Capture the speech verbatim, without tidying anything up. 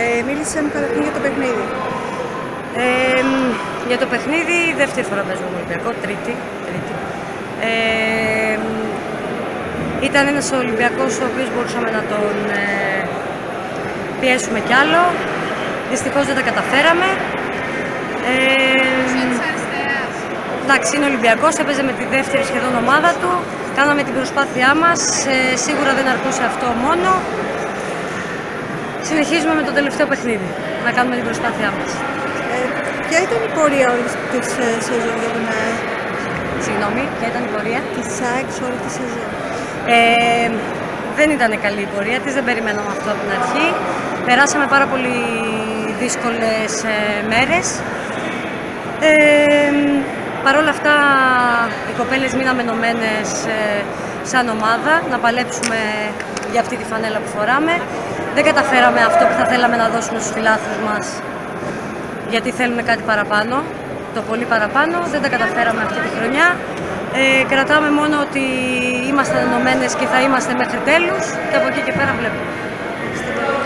Ε, μίλησε μου καταρχήν για το παιχνίδι. Ε, για το παιχνίδι, δεύτερη φορά παίζουμε με Ολυμπιακό, τρίτη. τρίτη. Ε, ήταν ένας Ολυμπιακός ο οποίος μπορούσαμε να τον ε, πιέσουμε κι άλλο. Δυστυχώς δεν τα καταφέραμε. Ε, εντάξει, είναι Ολυμπιακός, έπαιζε με τη δεύτερη σχεδόν ομάδα του. Κάναμε την προσπάθειά μας, ε, σίγουρα δεν αρκούσε αυτό μόνο. Συνεχίζουμε με το τελευταίο παιχνίδι, να κάνουμε την προσπάθειά μας. Ε, ποια ήταν η πορεία όλης της ε, σεζόν για τον ΑΕΚ? Συγγνώμη, ποια ήταν η πορεία? Της ΑΕΚ σε όλη τη σεζόν. Ε, δεν ήταν καλή η πορεία της, δεν περιμέναμε αυτό από την αρχή. Περάσαμε πάρα πολύ δύσκολες ε, μέρες. Ε, Παρ' όλα αυτά, οι κοπέλες μείναμε ενωμένες ε, σαν ομάδα, να παλέψουμε για αυτή τη φανέλα που φοράμε. Δεν καταφέραμε αυτό που θα θέλαμε να δώσουμε στους φιλάθλους μας, γιατί θέλουμε κάτι παραπάνω, το πολύ παραπάνω. Δεν τα καταφέραμε αυτή τη χρονιά. Ε, κρατάμε μόνο ότι είμαστε ενωμένες και θα είμαστε μέχρι τέλους και από εκεί και πέρα βλέπουμε.